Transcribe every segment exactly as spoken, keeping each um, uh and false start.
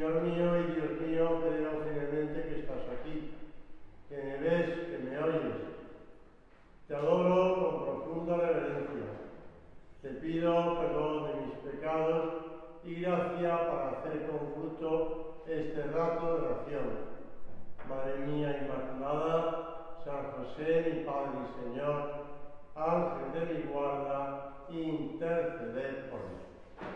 Señor mío y Dios mío, creo firmemente que estás aquí, que me ves, que me oyes. Te adoro con profunda reverencia. Te pido perdón de mis pecados y gracia para hacer con fruto este rato de oración. Madre mía Inmaculada, San José, mi Padre y Señor, Ángel de mi guarda, interceded por mí.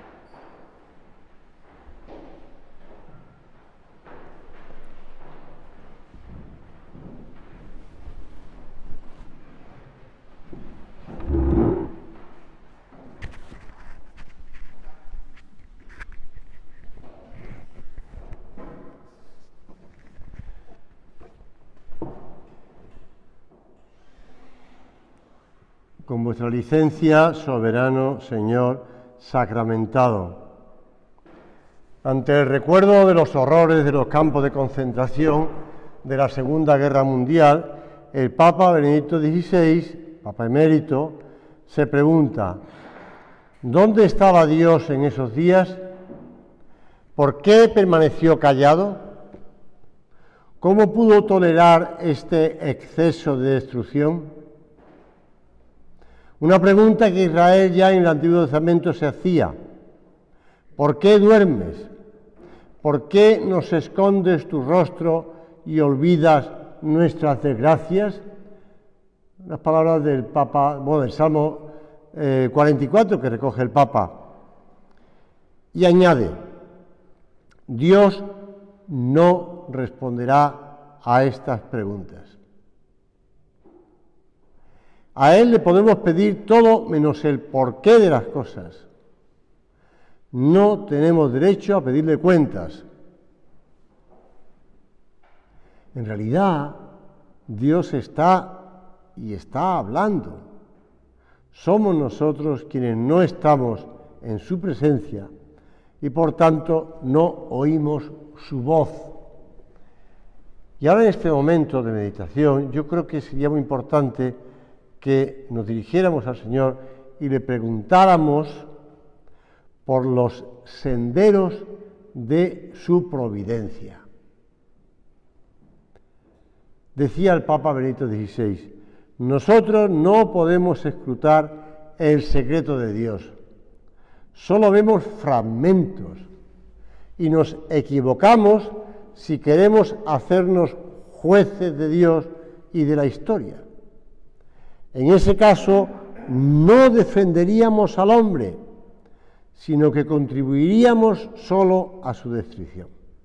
Con vuestra licencia, soberano Señor sacramentado. Ante el recuerdo de los horrores de los campos de concentración de la Segunda Guerra Mundial, el Papa Benedicto dieciséis, Papa emérito, se pregunta: ¿dónde estaba Dios en esos días? ¿Por qué permaneció callado? ¿Cómo pudo tolerar este exceso de destrucción? Una pregunta que Israel ya en el Antiguo Testamento se hacía. ¿Por qué duermes? ¿Por qué nos escondes tu rostro y olvidas nuestras desgracias? Las palabras del Papa, bueno, del Salmo eh, cuarenta y cuatro que recoge el Papa. Y añade: Dios no responderá a estas preguntas. A Él le podemos pedir todo menos el porqué de las cosas. No tenemos derecho a pedirle cuentas. En realidad, Dios está y está hablando. Somos nosotros quienes no estamos en su presencia y por tanto no oímos su voz. Y ahora en este momento de meditación yo creo que sería muy importante que nos dirigiéramos al Señor y le preguntáramos por los senderos de su providencia. Decía el Papa Benedicto dieciséis, nosotros no podemos escrutar el secreto de Dios, solo vemos fragmentos y nos equivocamos si queremos hacernos jueces de Dios y de la historia. En ese caso, no defenderíamos al hombre, sino que contribuiríamos solo a su destrucción.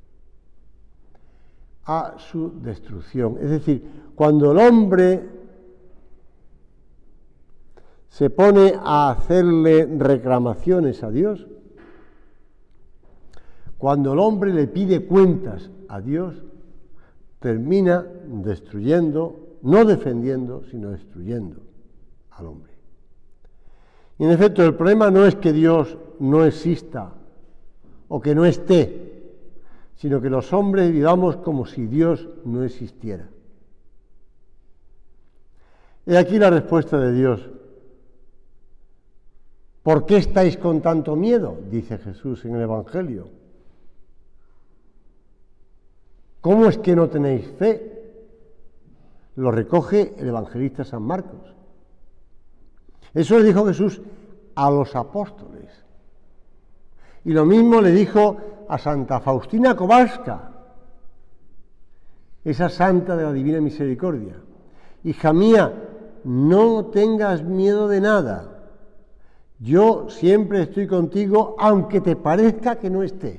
A su destrucción. Es decir, cuando el hombre se pone a hacerle reclamaciones a Dios, cuando el hombre le pide cuentas a Dios, termina destruyendo, no defendiendo, sino destruyendo al hombre. Y en efecto, el problema no es que Dios no exista o que no esté, sino que los hombres vivamos como si Dios no existiera. He aquí la respuesta de Dios. ¿Por qué estáis con tanto miedo?, dice Jesús en el Evangelio. ¿Cómo es que no tenéis fe? Lo recoge el evangelista San Marcos. Eso le dijo Jesús a los apóstoles. Y lo mismo le dijo a Santa Faustina Kowalska, esa santa de la Divina Misericordia. Hija mía, no tengas miedo de nada. Yo siempre estoy contigo, aunque te parezca que no esté.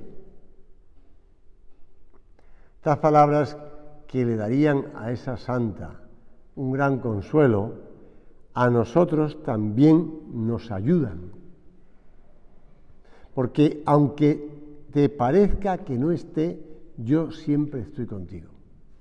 Estas palabras que le darían a esa santa un gran consuelo, a nosotros también nos ayudan. Porque aunque te parezca que no esté, yo siempre estoy contigo.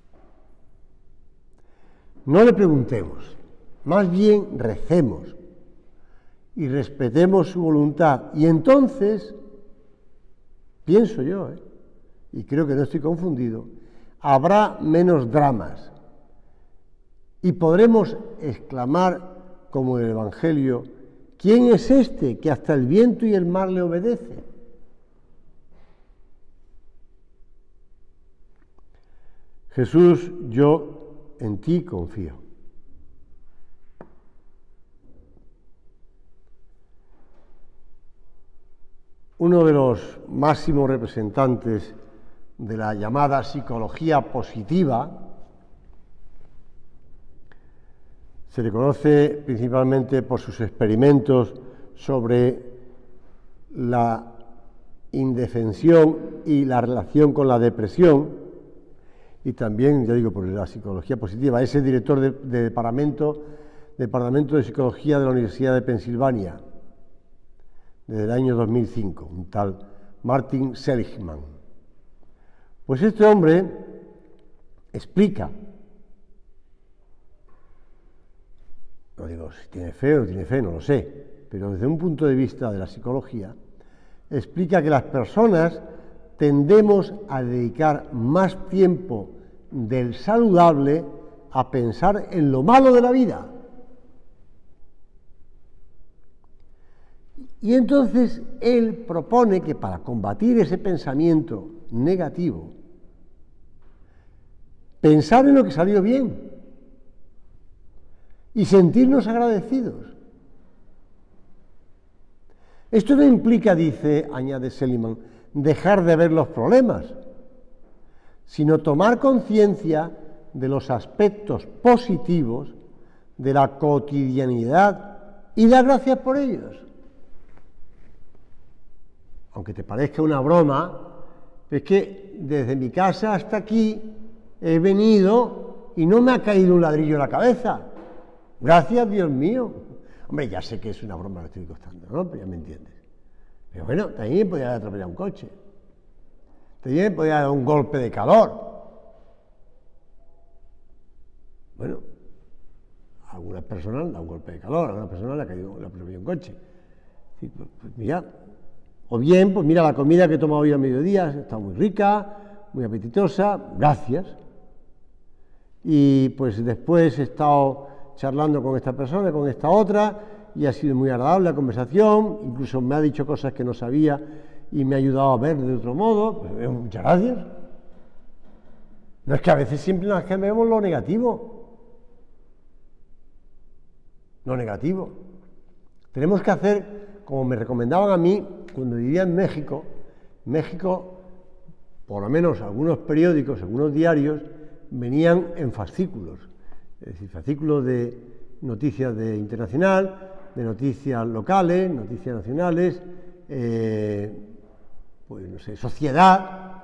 No le preguntemos, más bien recemos y respetemos su voluntad. Y entonces, pienso yo, ¿eh? y creo que no estoy confundido, habrá menos dramas y podremos exclamar como en el Evangelio: ¿quién es este que hasta el viento y el mar le obedece? Jesús, yo en ti confío. Uno de los máximos representantes de la llamada psicología positiva se le conoce principalmente por sus experimentos sobre la indefensión y la relación con la depresión, y también, ya digo, por la psicología positiva. Es el director de, de departamento, departamento de Psicología de la Universidad de Pensilvania, desde el año dos mil cinco, un tal Martin Seligman. Pues este hombre explica, no digo si tiene fe o no tiene fe, no lo sé, pero desde un punto de vista de la psicología, explica que las personas tendemos a dedicar más tiempo del saludable a pensar en lo malo de la vida. Y entonces él propone que para combatir ese pensamiento negativo, pensar en lo que salió bien y sentirnos agradecidos. Esto no implica, dice, añade Seligman, dejar de ver los problemas, sino tomar conciencia de los aspectos positivos de la cotidianidad y dar gracias por ellos. Aunque te parezca una broma, es que desde mi casa hasta aquí he venido y no me ha caído un ladrillo en la cabeza. Gracias, Dios mío. Hombre, ya sé que es una broma que estoy contando, ¿no? Pero ya me entiendes. Pero bueno, también podía haber atropellado un coche. También podía dar un golpe de calor. Bueno, a algunas personas le da un golpe de calor, a algunas personas le ha caído, le ha atropellado un coche. Pues, pues mira, o bien, pues mira, la comida que he tomado hoy a mediodía está muy rica, muy apetitosa, gracias. Y pues después he estado charlando con esta persona, con esta otra, y ha sido muy agradable la conversación, incluso me ha dicho cosas que no sabía y me ha ayudado a ver de otro modo. Pues, muchas gracias. No es que a veces siempre nos vemos lo negativo. Lo negativo. Tenemos que hacer, como me recomendaban a mí, cuando vivía en México, México, por lo menos algunos periódicos, algunos diarios, venían en fascículos. Es decir, fascículos de noticias de internacional, de noticias locales, noticias nacionales, eh, pues no sé, sociedad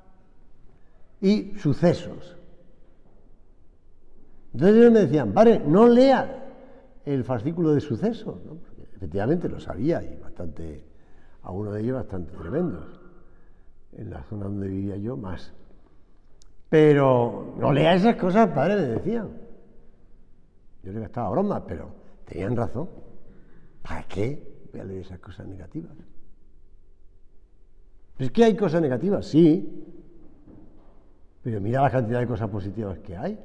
y sucesos. Entonces ellos me decían, padre, no leas el fascículo de sucesos, ¿no? Porque efectivamente lo sabía y bastante, algunos de ellos bastante tremendos. En la zona donde vivía yo, más. Pero no lea esas cosas, padre, me decían. Yo le gastaba bromas, pero tenían razón. ¿Para qué voy a leer esas cosas negativas? ¿Es que hay cosas negativas? Sí. Pero mira la cantidad de cosas positivas que hay.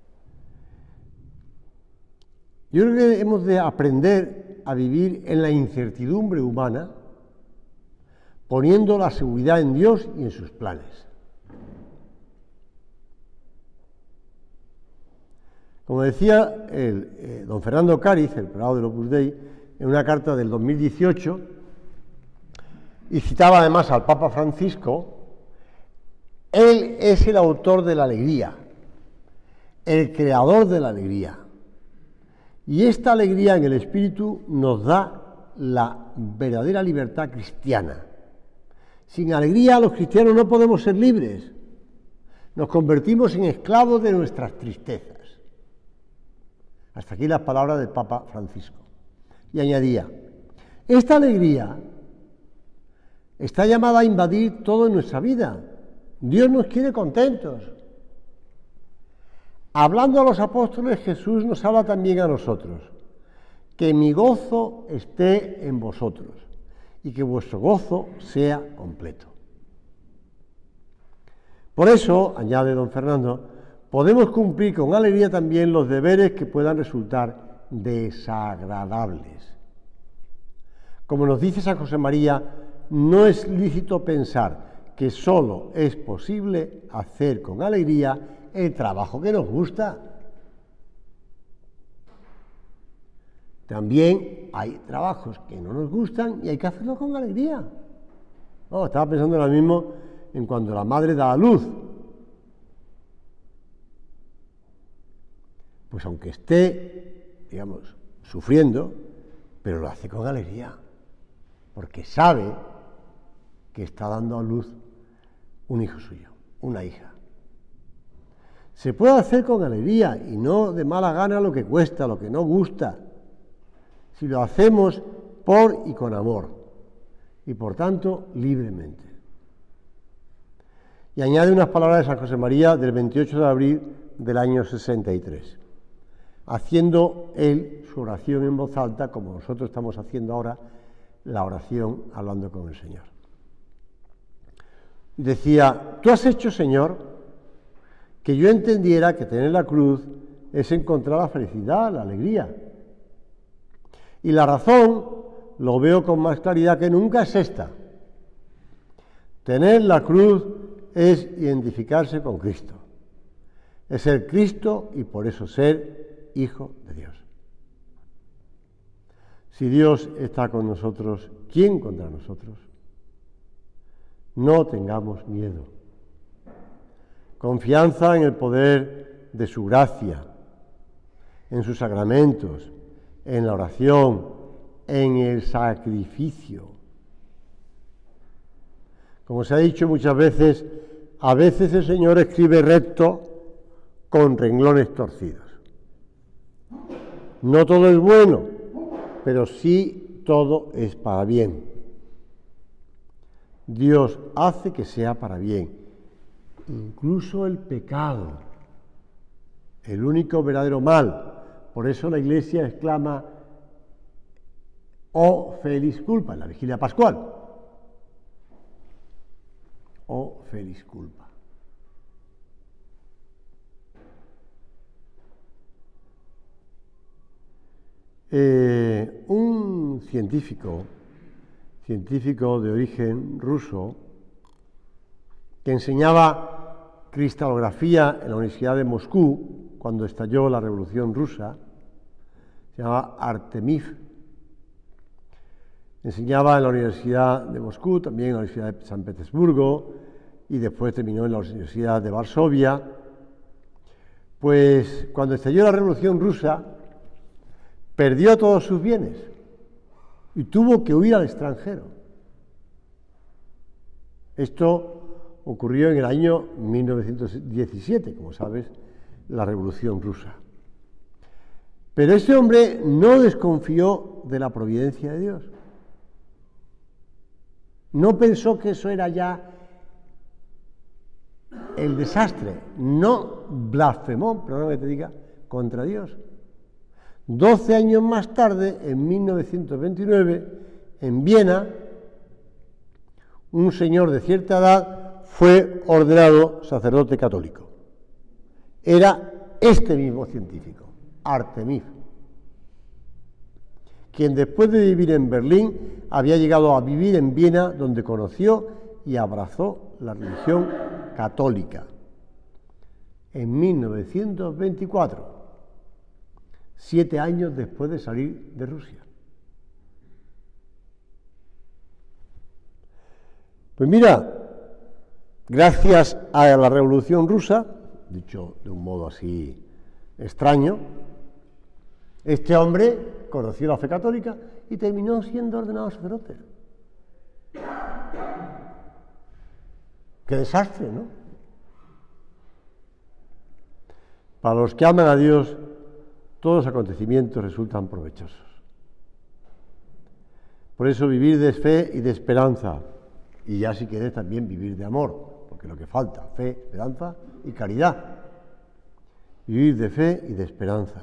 Yo creo que hemos de aprender a vivir en la incertidumbre humana, poniendo la seguridad en Dios y en sus planes. Como decía el, eh, don Fernando Cáriz, el prelado del Opus Dei, en una carta del dos mil dieciocho, y citaba además al Papa Francisco, él es el autor de la alegría, el creador de la alegría. Y esta alegría en el espíritu nos da la verdadera libertad cristiana. Sin alegría los cristianos no podemos ser libres. Nos convertimos en esclavos de nuestras tristezas. Hasta aquí las palabras del Papa Francisco. Y añadía, esta alegría está llamada a invadir todo en nuestra vida. Dios nos quiere contentos. Hablando a los apóstoles, Jesús nos habla también a nosotros. Que mi gozo esté en vosotros y que vuestro gozo sea completo. Por eso, añade don Fernando, podemos cumplir con alegría también los deberes que puedan resultar desagradables. Como nos dice San José María, no es lícito pensar que solo es posible hacer con alegría el trabajo que nos gusta. También hay trabajos que no nos gustan y hay que hacerlo con alegría. Oh, estaba pensando ahora mismo en cuando la madre da a luz. Pues aunque esté, digamos, sufriendo, pero lo hace con alegría, porque sabe que está dando a luz un hijo suyo, una hija. Se puede hacer con alegría y no de mala gana lo que cuesta, lo que no gusta, si lo hacemos por y con amor, y por tanto libremente. Y añade unas palabras de San José María del veintiocho de abril del año sesenta y tres, haciendo él su oración en voz alta, como nosotros estamos haciendo ahora la oración hablando con el Señor. Decía: tú has hecho, Señor, que yo entendiera que tener la cruz es encontrar la felicidad, la alegría. Y la razón, lo veo con más claridad que nunca, es esta. Tener la cruz es identificarse con Cristo. Es ser Cristo y por eso ser hijo de Dios. Si Dios está con nosotros, ¿quién contra nosotros? No tengamos miedo. Confianza en el poder de su gracia, en sus sacramentos, en la oración, en el sacrificio. Como se ha dicho muchas veces, a veces el Señor escribe recto con renglones torcidos. No todo es bueno, pero sí todo es para bien. Dios hace que sea para bien, incluso el pecado, el único verdadero mal. Por eso la Iglesia exclama: «Oh feliz culpa», en la vigilia pascual. «Oh feliz culpa». Eh, un científico, científico de origen ruso, que enseñaba cristalografía en la Universidad de Moscú cuando estalló la Revolución Rusa, se llamaba Artemiev. Enseñaba en la Universidad de Moscú, también en la Universidad de San Petersburgo, y después terminó en la Universidad de Varsovia. Pues cuando estalló la Revolución Rusa, perdió todos sus bienes y tuvo que huir al extranjero. Esto ocurrió en el año mil novecientos diecisiete, como sabes, la Revolución Rusa. Pero este hombre no desconfió de la providencia de Dios. No pensó que eso era ya el desastre. No blasfemó, perdón que te diga, contra Dios. Doce años más tarde, en mil novecientos veintinueve, en Viena, un señor de cierta edad fue ordenado sacerdote católico. Era este mismo científico, Artemiev, quien después de vivir en Berlín había llegado a vivir en Viena, donde conoció y abrazó la religión católica. En mil novecientos veinticuatro, siete años después de salir de Rusia. Pues mira, gracias a la Revolución Rusa, dicho de un modo así extraño, este hombre conoció la fe católica y terminó siendo ordenado sacerdote. ¡Qué desastre!, ¿no? Para los que aman a Dios, todos los acontecimientos resultan provechosos. Por eso vivir de fe y de esperanza, y ya si quieres también vivir de amor, porque lo que falta, fe, esperanza y caridad. Vivir de fe y de esperanza.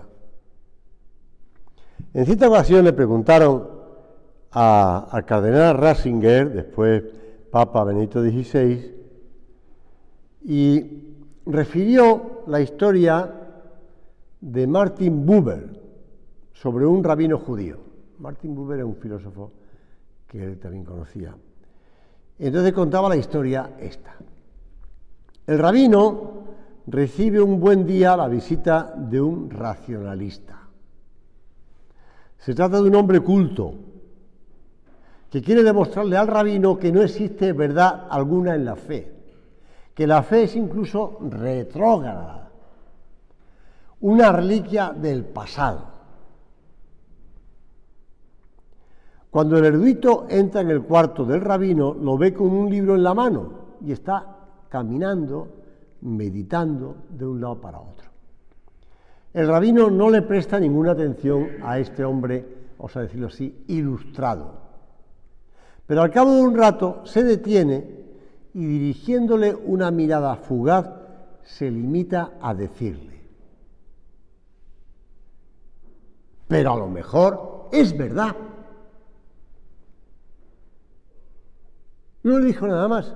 En cierta ocasión le preguntaron a, al cardenal Ratzinger, después Papa Benedicto dieciséis, y refirió la historia de Martin Buber sobre un rabino judío. Martin Buber era un filósofo que él también conocía. Entonces contaba la historia esta. El rabino recibe un buen día la visita de un racionalista. Se trata de un hombre culto que quiere demostrarle al rabino que no existe verdad alguna en la fe, que la fe es incluso retrógrada, una reliquia del pasado. Cuando el erudito entra en el cuarto del rabino, lo ve con un libro en la mano y está caminando, meditando de un lado para otro. El rabino no le presta ninguna atención a este hombre, vamos a decirlo así, ilustrado. Pero al cabo de un rato se detiene y, dirigiéndole una mirada fugaz, se limita a decirle: pero a lo mejor es verdad. No le dijo nada más.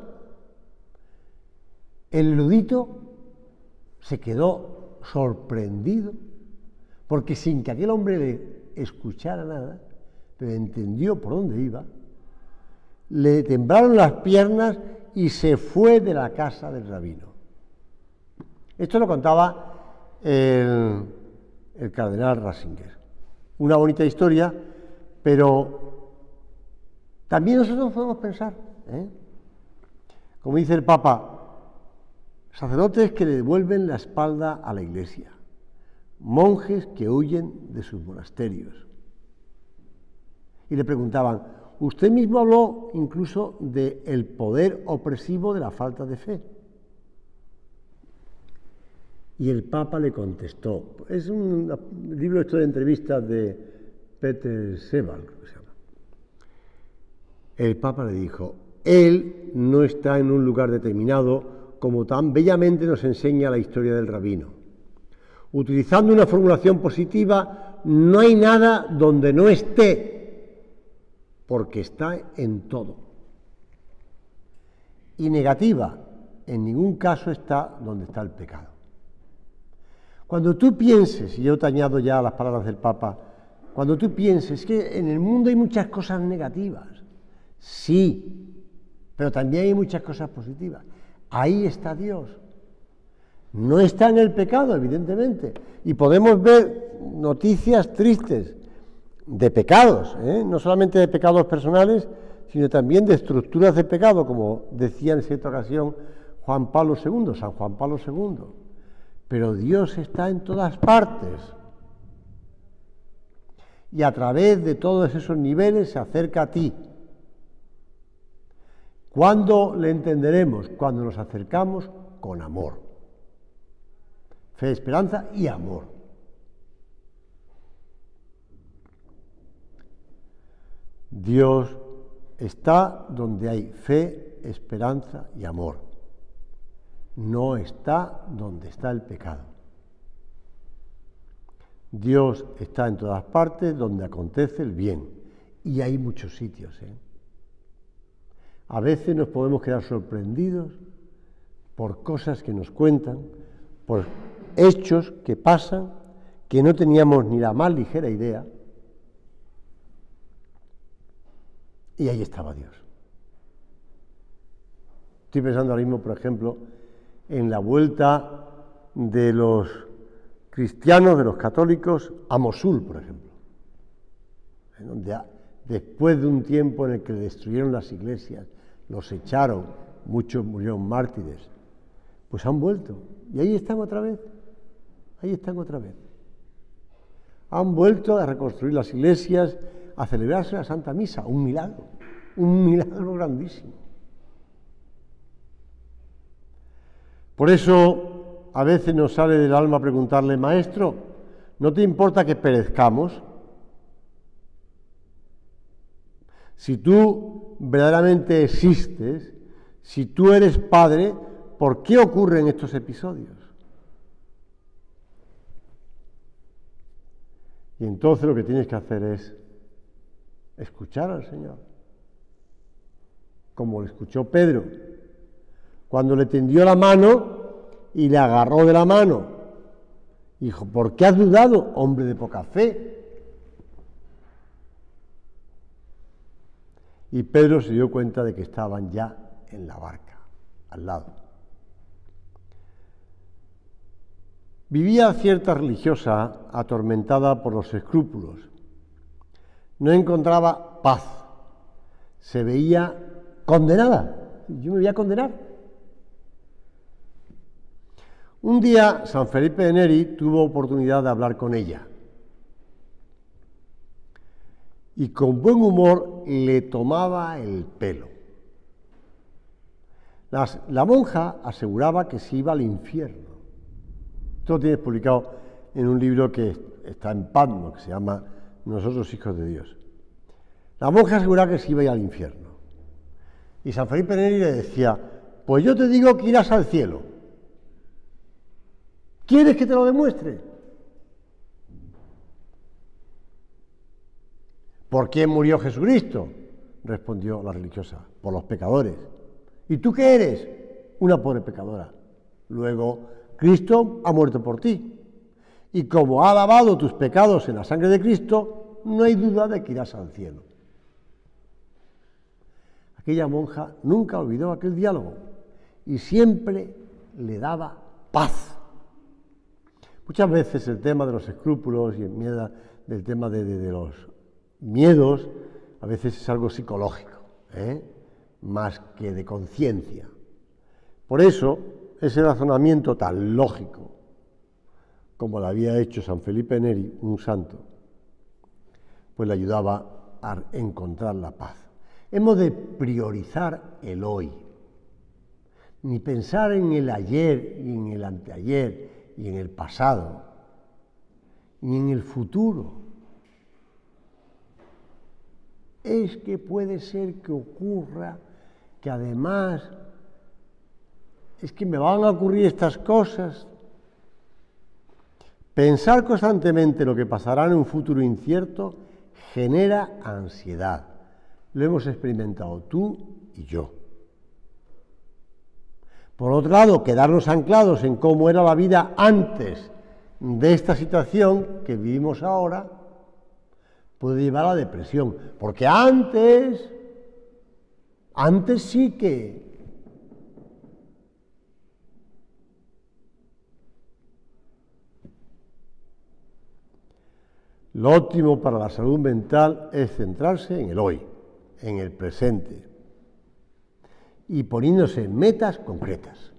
El erudito se quedó sorprendido, porque sin que aquel hombre le escuchara nada, pero entendió por dónde iba, le temblaron las piernas y se fue de la casa del rabino. Esto lo contaba el, el cardenal Ratzinger. Una bonita historia, pero también nosotros podemos pensar, ¿eh? Como dice el Papa, sacerdotes que le devuelven la espalda a la Iglesia, monjes que huyen de sus monasterios. Y le preguntaban: usted mismo habló incluso del poder opresivo de la falta de fe. Y el Papa le contestó, es un libro esto de entrevistas de Peter Sebald, creo que se llama. El Papa le dijo: él no está en un lugar determinado, como tan bellamente nos enseña la historia del rabino. Utilizando una formulación positiva, no hay nada donde no esté, porque está en todo. Y negativa, en ningún caso está donde está el pecado. Cuando tú pienses, y yo te añado ya a las palabras del Papa, cuando tú pienses que en el mundo hay muchas cosas negativas, sí, pero también hay muchas cosas positivas. Ahí está Dios. No está en el pecado, evidentemente. Y podemos ver noticias tristes de pecados, ¿eh? No solamente de pecados personales, sino también de estructuras de pecado, como decía en cierta ocasión Juan Pablo segundo, San Juan Pablo segundo. Pero Dios está en todas partes. Y a través de todos esos niveles se acerca a ti. ¿Cuándo le entenderemos? Cuando nos acercamos con amor. Fe, esperanza y amor. Dios está donde hay fe, esperanza y amor. No está donde está el pecado. Dios está en todas partes donde acontece el bien. Y hay muchos sitios, ¿eh? A veces nos podemos quedar sorprendidos por cosas que nos cuentan, por hechos que pasan, que no teníamos ni la más ligera idea. Y ahí estaba Dios. Estoy pensando ahora mismo, por ejemplo, en la vuelta de los cristianos, de los católicos, a Mosul, por ejemplo, en donde después de un tiempo en el que destruyeron las iglesias, los echaron, muchos murieron mártires, pues han vuelto. Y ahí están otra vez, ahí están otra vez. Han vuelto a reconstruir las iglesias, a celebrarse la Santa Misa, un milagro, un milagro grandísimo. Por eso, a veces nos sale del alma preguntarle: maestro, ¿no te importa que perezcamos? Si tú verdaderamente existes, si tú eres Padre, ¿por qué ocurren estos episodios? Y entonces lo que tienes que hacer es escuchar al Señor, como lo escuchó Pedro, cuando le tendió la mano y le agarró de la mano. Dijo: ¿por qué has dudado, hombre de poca fe? Y Pedro se dio cuenta de que estaban ya en la barca, al lado. Vivía cierta religiosa atormentada por los escrúpulos. No encontraba paz. Se veía condenada. Yo me voy a condenar. Un día San Felipe de Neri tuvo oportunidad de hablar con ella. Y con buen humor le tomaba el pelo. Las, la monja aseguraba que se iba al infierno. Esto lo tienes publicado en un libro que está en Patmos, que se llama Nosotros hijos de Dios. La monja aseguraba que se iba a ir al infierno. Y San Felipe de Neri le decía, pues yo te digo que irás al cielo. ¿Quieres que te lo demuestre? ¿Por quién murió Jesucristo? Respondió la religiosa, por los pecadores. ¿Y tú qué eres? Una pobre pecadora. Luego, Cristo ha muerto por ti. Y como ha lavado tus pecados en la sangre de Cristo, no hay duda de que irás al cielo. Aquella monja nunca olvidó aquel diálogo y siempre le daba paz. Muchas veces el tema de los escrúpulos y el miedo del tema de, de, de los miedos a veces es algo psicológico, ¿eh? Más que de conciencia. Por eso, ese razonamiento tan lógico, como lo había hecho San Felipe Neri, un santo, pues le ayudaba a encontrar la paz. Hemos de priorizar el hoy, ni pensar en el ayer y en el anteayer y en el pasado, ni en el futuro. Es que puede ser que ocurra, que además es que me van a ocurrir estas cosas. Pensar constantemente lo que pasará en un futuro incierto genera ansiedad. Lo hemos experimentado tú y yo. Por otro lado, quedarnos anclados en cómo era la vida antes de esta situación que vivimos ahora puede llevar a la depresión, porque antes, antes sí que lo óptimo para la salud mental es centrarse en el hoy, en el presente, y poniéndose metas concretas,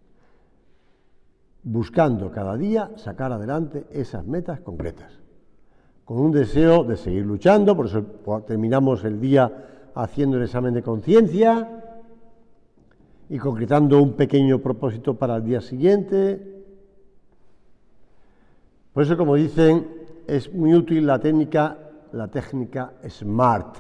buscando cada día sacar adelante esas metas concretas, con un deseo de seguir luchando. Por eso terminamos el día haciendo el examen de conciencia y concretando un pequeño propósito para el día siguiente. Por eso, como dicen, es muy útil la técnica, la técnica SMART,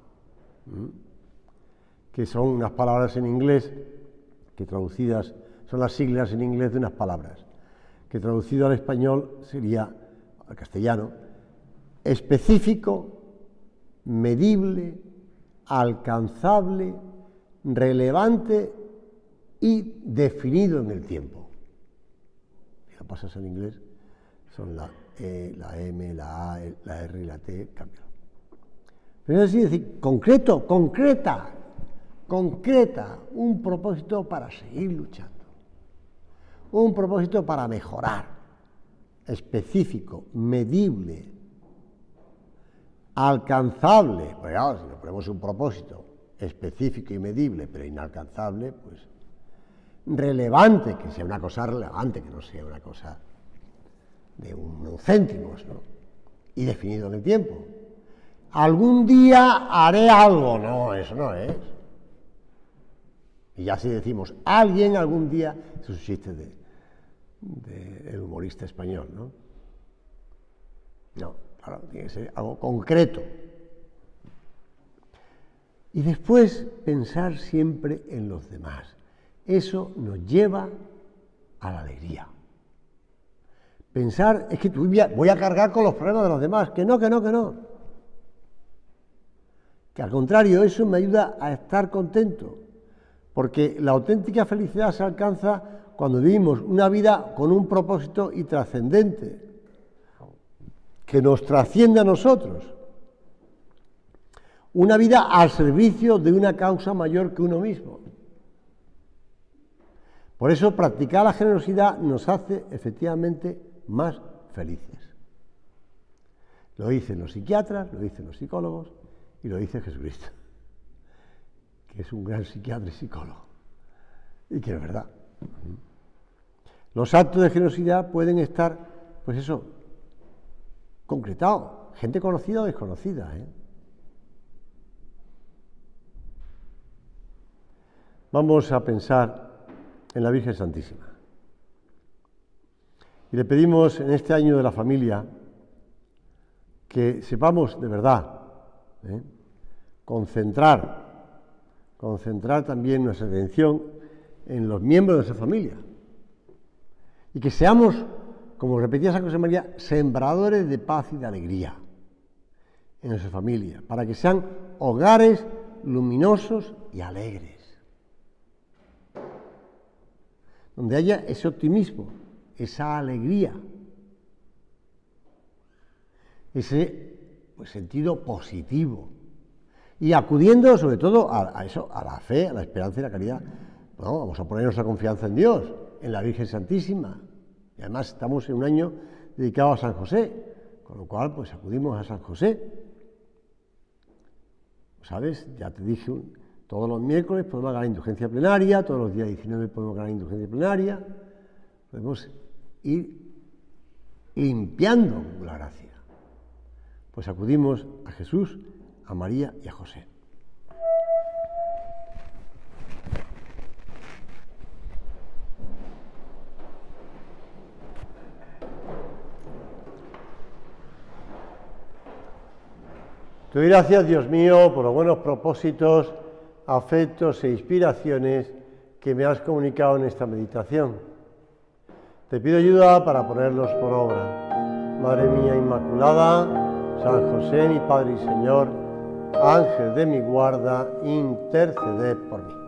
que son unas palabras en inglés, que traducidas, son las siglas en inglés de unas palabras, que traducido al español sería, al castellano, específico, medible, alcanzable, relevante y definido en el tiempo. Si lo pasas en inglés, son la E, la M, la A, la R y la T, cámbialo. Pero es así, decir, concreto, concreta, concreta, un propósito para seguir luchando, un propósito para mejorar, específico, medible, alcanzable. Pues claro, si nos ponemos un propósito específico y medible, pero inalcanzable, pues relevante, que sea una cosa relevante, que no sea una cosa de unos céntimos, ¿no? Y definido en el tiempo. Algún día haré algo, no, eso no es. Y ya si decimos alguien algún día, eso es un chiste de, de el humorista español, ¿no? No, claro, tiene que ser algo concreto. Y después pensar siempre en los demás. Eso nos lleva a la alegría. Pensar, es que voy a cargar con los problemas de los demás, que no, que no, que no. Que al contrario, eso me ayuda a estar contento, porque la auténtica felicidad se alcanza cuando vivimos una vida con un propósito y trascendente, que nos trasciende a nosotros. Una vida al servicio de una causa mayor que uno mismo. Por eso practicar la generosidad nos hace efectivamente más felices. Lo dicen los psiquiatras, lo dicen los psicólogos y lo dice Jesucristo, que es un gran psiquiatra y psicólogo, y que es verdad. Los actos de generosidad pueden estar, pues eso, concretados, gente conocida o desconocida, ¿eh? Vamos a pensar en la Virgen Santísima. Y le pedimos en este año de la familia que sepamos de verdad ¿eh? concentrar, concentrar también nuestra atención en los miembros de nuestra familia. Y que seamos, como repetía San José María, sembradores de paz y de alegría en nuestra familia, para que sean hogares luminosos y alegres, donde haya ese optimismo, esa alegría, ese pues, sentido positivo, y acudiendo sobre todo a, a eso, a la fe, a la esperanza y la caridad. No, vamos a poner nuestra confianza en Dios, en la Virgen Santísima, y además estamos en un año dedicado a San José, con lo cual pues acudimos a San José. ¿Sabes? Ya te dije, todos los miércoles podemos ganar indulgencia plenaria, todos los días diecinueve podemos ganar indulgencia plenaria, podemos ir limpiando la gracia. Pues acudimos a Jesús, a María y a José. Te doy gracias, Dios mío, por los buenos propósitos, afectos e inspiraciones que me has comunicado en esta meditación. Te pido ayuda para ponerlos por obra. Madre mía Inmaculada, San José, mi Padre y Señor, Ángel de mi guarda, interceded por mí.